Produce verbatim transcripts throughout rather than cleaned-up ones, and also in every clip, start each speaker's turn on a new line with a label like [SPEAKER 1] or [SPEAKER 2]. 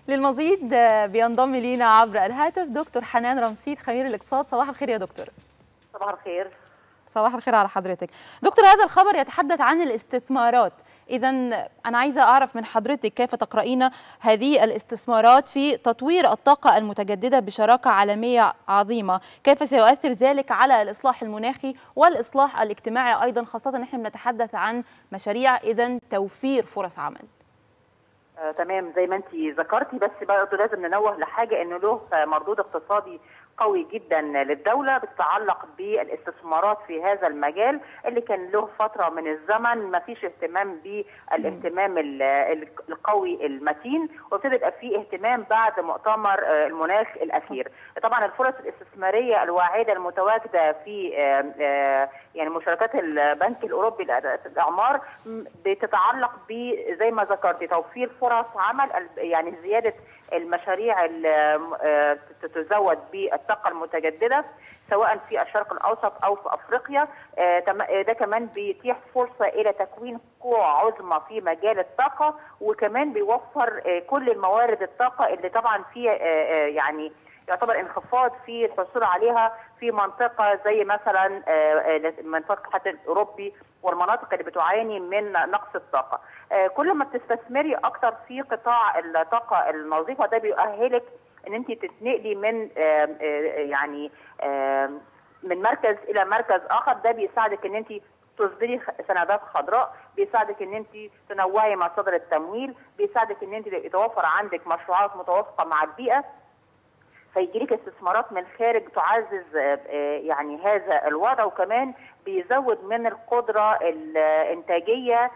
[SPEAKER 1] للمزيد بينضم لينا عبر الهاتف دكتور حنان رمسيد خبير الاقتصاد. صباح الخير يا دكتور.
[SPEAKER 2] صباح الخير.
[SPEAKER 1] صباح الخير على حضرتك. دكتور، هذا الخبر يتحدث عن الاستثمارات، إذا أنا عايزة أعرف من حضرتك كيف تقرأين هذه الاستثمارات في تطوير الطاقة المتجددة بشراكة عالمية عظيمة، كيف سيؤثر ذلك على الإصلاح المناخي والإصلاح الاجتماعي أيضا، خاصة نحن بنتحدث عن مشاريع إذا توفير فرص عمل.
[SPEAKER 2] آه، تمام زي ما انت ذكرتي، بس برضه لازم ننوه لحاجه انه له مردود اقتصادي قوي جدا للدوله بتتعلق بالاستثمارات في هذا المجال اللي كان له فتره من الزمن ما فيش اهتمام بالاهتمام القوي المتين، وابتدى يبقى فيه اهتمام بعد مؤتمر المناخ الاخير. طبعا الفرص الاستثماريه الواعده المتواجده في يعني مشاركات البنك الاوروبي للاعمار بتتعلق ب زي ما ذكرتي توفير فرص عمل، يعني زياده المشاريع اللي تتزود بالطاقه المتجدده سواء في الشرق الاوسط او في افريقيا. ده كمان بيتيح فرصه الى تكوين قوى عظمى في مجال الطاقه، وكمان بيوفر كل الموارد الطاقه اللي طبعا في يعني يعتبر انخفاض في الحصول عليها في منطقه زي مثلا منطقه الاتحاد الاوروبي والمناطق اللي بتعاني من نقص الطاقه. كل ما بتستثمري اكتر في قطاع الطاقه النظيفه ده بيؤهلك ان انت تتنقلي من يعني من مركز الى مركز اخر. ده بيساعدك ان انت تصدري سندات خضراء، بيساعدك ان انت تنوعي مصادر التمويل، بيساعدك ان انت يتوفر عندك مشروعات متوافقه مع البيئه، فيجيلك استثمارات من الخارج تعزز يعني هذا الوضع، وكمان بيزود من القدره الانتاجيه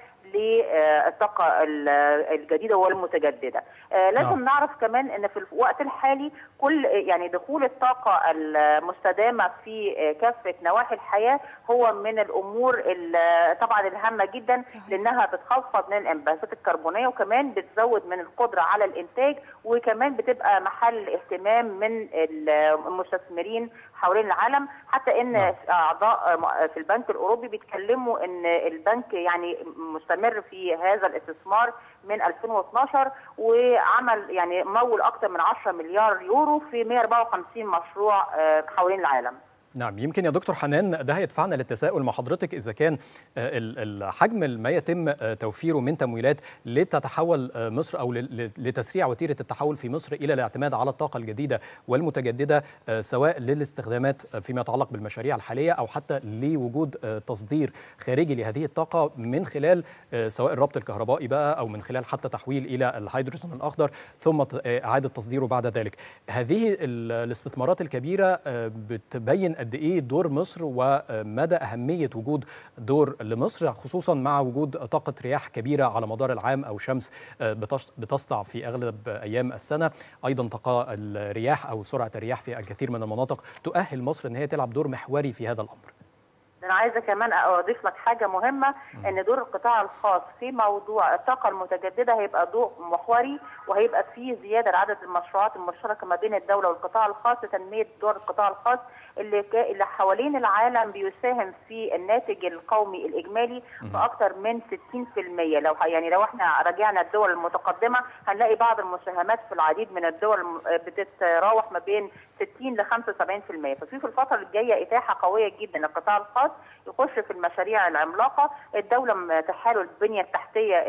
[SPEAKER 2] للطاقه الجديده والمتجدده. لازم نعم. نعرف كمان ان في الوقت الحالي كل يعني دخول الطاقه المستدامه في كافه نواحي الحياه هو من الامور طبعا الهامه جدا، لانها بتخفض من الانبعاثات الكربونيه وكمان بتزود من القدره على الانتاج، وكمان بتبقى محل اهتمام من المستثمرين حوالين العالم، حتى ان نعم. اعضاء في البنك الاوروبي بيتكلموا ان البنك يعني مستمر في هذا الاستثمار من ألفين واثناشر، وعمل يعني مول اكثر من عشرة مليار يورو في مئة وأربعة وخمسين مشروع حوالين العالم.
[SPEAKER 3] نعم، يمكن يا دكتور حنان ده هيدفعنا للتساؤل مع حضرتك إذا كان الحجم ما يتم توفيره من تمويلات لتتحول مصر أو لتسريع وتيرة التحول في مصر إلى الاعتماد على الطاقة الجديدة والمتجددة، سواء للاستخدامات فيما يتعلق بالمشاريع الحالية أو حتى لوجود تصدير خارجي لهذه الطاقة من خلال سواء الربط الكهربائي بقى أو من خلال حتى تحويل إلى الهيدروجين الأخضر ثم إعادة تصديره بعد ذلك. هذه الاستثمارات الكبيرة بتبين قد ايه دور مصر ومدى اهميه وجود دور لمصر، خصوصا مع وجود طاقه رياح كبيره على مدار العام او شمس بتسطع في اغلب ايام السنه، ايضا طاقه الرياح او سرعه الرياح في الكثير من المناطق تؤهل مصر ان هي تلعب دور محوري في هذا الامر.
[SPEAKER 2] أنا عايزة كمان أضيف لك حاجة مهمة، إن دور القطاع الخاص في موضوع الطاقة المتجددة هيبقى دور محوري، وهيبقى فيه زيادة لعدد المشروعات المشتركة ما بين الدولة والقطاع الخاص لتنمية دور القطاع الخاص اللي اللي حوالين العالم بيساهم في الناتج القومي الإجمالي بأكثر من ستين بالمئة. لو يعني لو احنا راجعنا الدول المتقدمة هنلاقي بعض المساهمات في العديد من الدول بتتراوح ما بين ستين ل خمسة وسبعين بالمئة. ففي في الفترة الجاية إتاحة قوية جدا للقطاع الخاص يخش في المشاريع العملاقة. الدولة متاحة له البنية التحتية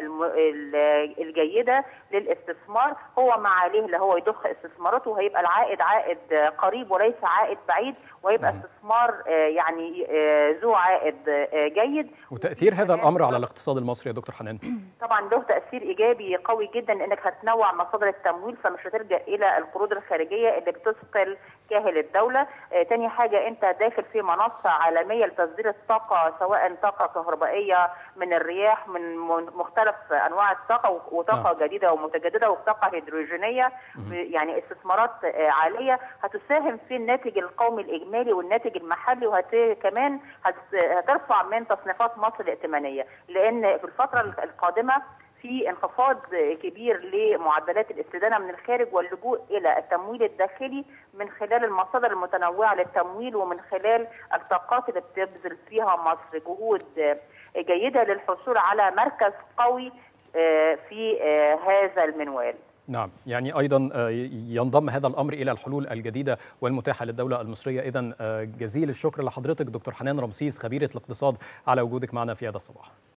[SPEAKER 2] الجيدة للاستثمار، هو ما عليه اللي هو يضخ استثماراته، وهيبقى العائد عائد قريب وليس عائد بعيد، وهيبقى استثمار يعني ذو عائد جيد.
[SPEAKER 3] وتأثير هذا الأمر على الاقتصاد المصري يا دكتور حنان؟
[SPEAKER 2] طبعا له تأثير إيجابي قوي جدا، لأنك هتنوع مصادر التمويل فمش هتلجأ إلى القروض الخارجية اللي بتثقل كاهل الدولة. آه تاني حاجة، أنت داخل في منصة عالمية لتصدير الطاقة، سواء طاقة كهربائية من الرياح من مختلف أنواع الطاقة وطاقة آه. جديدة ومتجددة وطاقة هيدروجينية، يعني استثمارات آه عالية هتساهم في الناتج القومي الإجمالي والناتج المحلي، وكمان هترفع من تصنيفات مصر الائتمانية، لأن في الفترة القادمة في انخفاض كبير لمعدلات الاستدانه من الخارج واللجوء الى التمويل الداخلي من خلال المصادر المتنوعه للتمويل ومن خلال الطاقات اللي بتبذل فيها مصر جهود جيده للحصول على مركز قوي في هذا المنوال.
[SPEAKER 3] نعم، يعني أيضا ينضم هذا الأمر إلى الحلول الجديدة والمتاحة للدولة المصرية. إذن جزيل الشكر لحضرتك دكتور حنان رمسيس خبيرة الاقتصاد على وجودك معنا في هذا الصباح.